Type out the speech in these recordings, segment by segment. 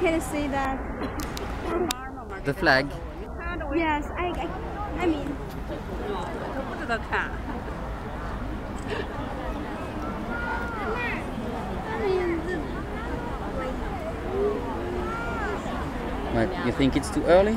can see that. The flag. Yes, I mean. 都不知道看。 What, you think it's too early?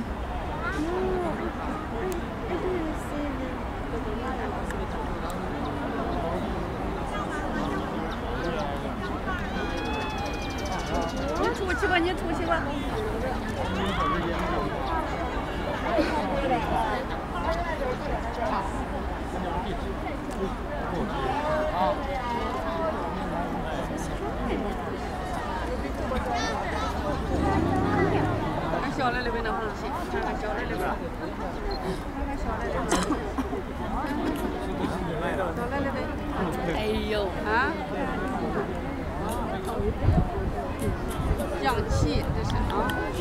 氧气，这是啊，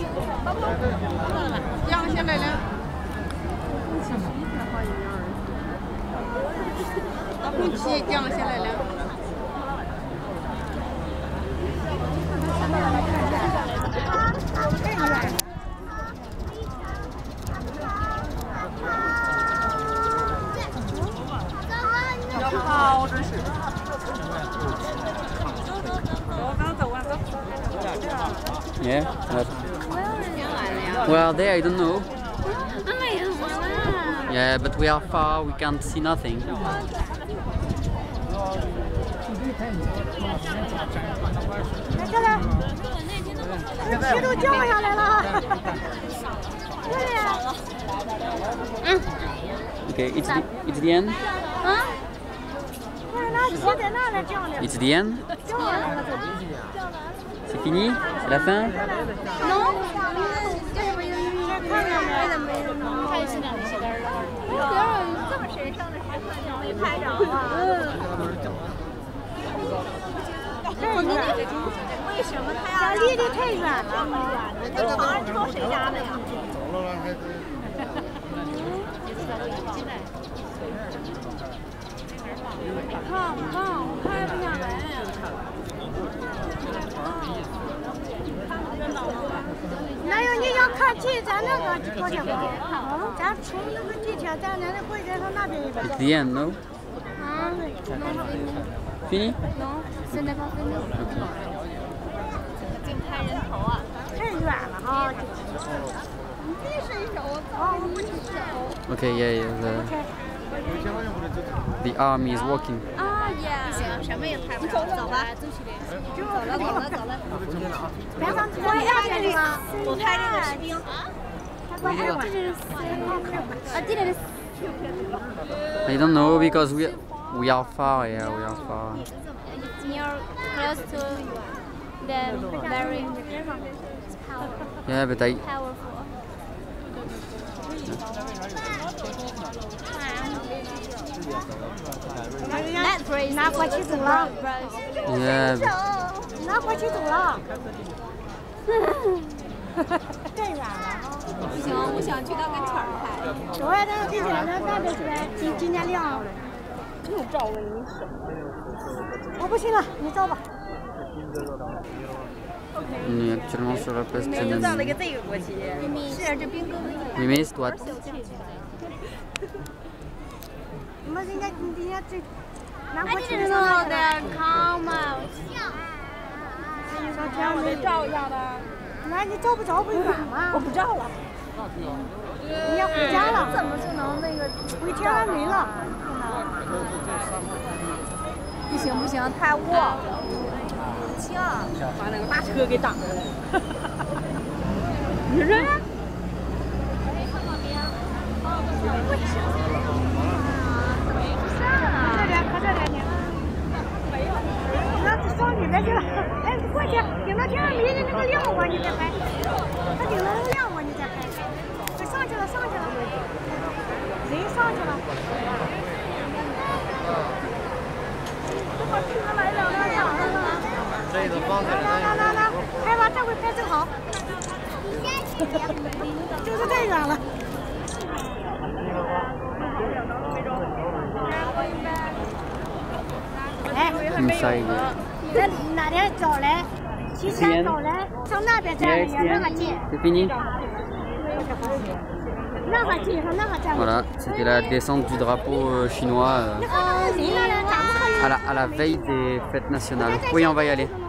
降下来了。空气降下来了。要跑着是。走，刚走完走。 Yeah. Well, there, I don't know. Yeah, but we are far. We can't see nothing. 这来，铁路降下来了。 Okay, it's the end. It's the end. C'est fini? C'est la fin? Non. 为什么他要离得太远了？那个王人超谁家的呀？看不看？我拍不下来。哪有你要看去咱那个过去吗？咱从那个地铁站咱那过去从那边一边。 It's the end, no? Fini? Non, ce n'est pas fini. 净拍人头啊！太远了哈！你伸手，我不伸手。 Okay, yeah, the army is walking. 啊呀！不行，什么也拍不着。走吧，走了。别上去！我拍这个，我拍这个士兵。这是啊，这个是。 I don't know because we are far. Yeah, we are far. It's near close to the very Yeah, but I. powerful. That phrase 拿过去走了。 Yeah. 拿过去走了。太远了啊！不行，我想去到跟前儿拍。走呀，那地铁那边去，今天亮。又照问你手。我不信了，你照吧。 On est actuellement sur la place Tiananmen. We missed what? 我们人家这拿过去的come out。 我得照一下的。 那你照不着不远吗？ 我不照了。 你要回家了，怎么就能那个回天安门了？不行不行，太卧了。 把那个大车给挡着了。你说？ 这边，可这边呢。那上里面去了，哎，过去，顶到天上没人那个亮光，你再拍。他顶到那个亮光，你再拍。快上去了，上去了，人上去了。这把车来了，来了。 这个放开了。 来，拍吧，这回拍正好。就是太远了。哎， Inside. 那哪天早来，7 其实走来从那边站也那么近。 C'est fini. 那么近和那么站。 Voilà, c'était la descente du drapeau chinois à la veille des fêtes nationales. Oui, on va y aller.